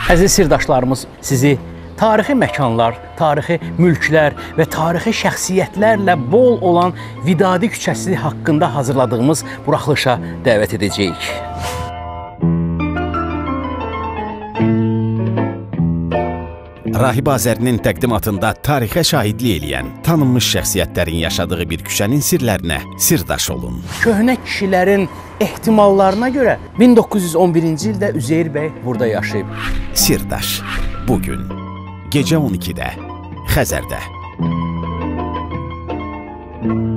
Əziz sirdaşlarımız, sizi tarixi məkanlar, tarixi mülklər və tarixi şəxsiyyətlərlə bol olan Vidadi küçəsi haqqında hazırladığımız buraxılışa dəvət edəcəyik. Rahib Azərinin təqdimatında tarixə şahidlik eləyən, tanınmış şəxsiyyətlərin yaşadığı bir küçənin sirlərinə sirdaş olun. Köhnə kişilərin ehtimallarına görə 1911-ci ildə Üzeyir bəy burada yaşayıb. Sirdaş, bugün gecə 12-də Xəzərdə.